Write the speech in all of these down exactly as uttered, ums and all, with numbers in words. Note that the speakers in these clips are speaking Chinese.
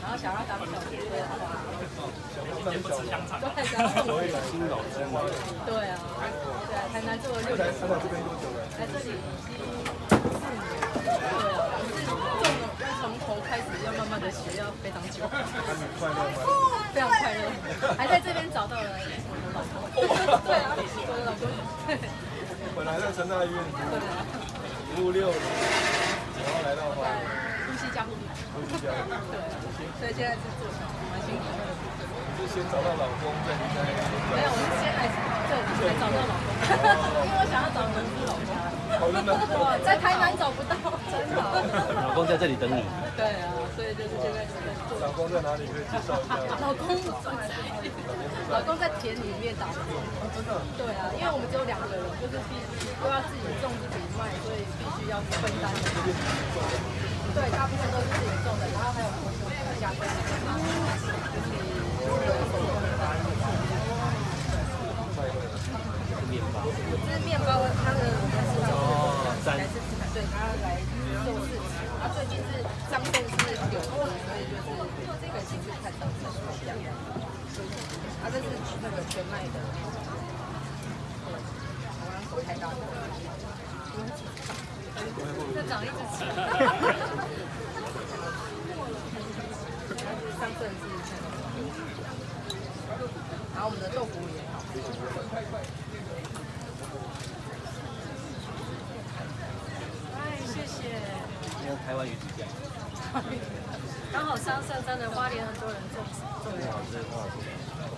然后想要当小学的话， 也不吃香肠， 对，然后所以新老中华。 对啊，对啊，台南做了六年， 来这边多久了？ 来这里已经四年，对啊，可是这种要从头开始，要慢慢的学，要非常久。 那你快乐吗？ 非常快乐，还在这边找到了我的老公。对啊，我的老公。 本来在成大医院对啊， 服务六年，然后来到华联。 呼吸加护理。 呼吸加护理。 对，所以现在是做小蛮辛苦的。 是先找到老公再离开。 没有，我是先来这里才找到老公，因为我想要找人夫老公。 好真的。 在台南找不到，真的。 老公在这里等你。 对啊，所以就是现在在做。 老公在哪里？可以介绍一下。 老公，老公在田里面打工。 真的。对啊，因为我们只有两个人，就是必须都要自己种自己卖，所以必须要分担。对，大部分都是自己种的，然后还有婆婆的家庭，就是手工的。 面包。 这是面包，它的我们是哦，来自市场，对，他来做市场。他最近是上线是柳子，所以就是这个其实看到是这样。啊，这是那个全麦的。对，我刚手太大了。这长一直吃。上色是，然后我们的豆腐也好。哎，谢谢。 因为台湾鱼子酱。 刚好上色真的花莲很多人种种。 对啊，这是花莲。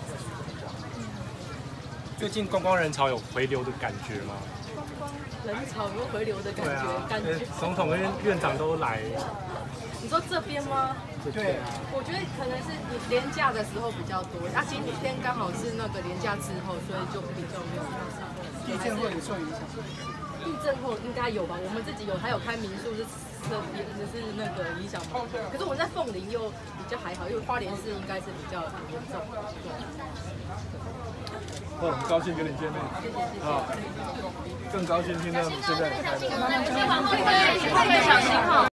最近观光人潮有回流的感觉吗？ 观光人潮有回流的感觉， 啊、 感觉。 总统跟院长都来。 你说这边吗？ 对啊。 我觉得可能是你连假的时候比较多，啊，今天刚好是那个连假之后，所以就比较没有那么少。 地震会有受影响？ 地震后应该有吧？我们自己有，还有开民宿是这边就是那个影响嘛。可是我们在凤林又比较还好，因为花莲市应该是比较严重。 哦，很高兴跟你见面。 谢谢谢谢。 啊，更高兴听到你现在。 慢慢慢慢，会会会小心哈。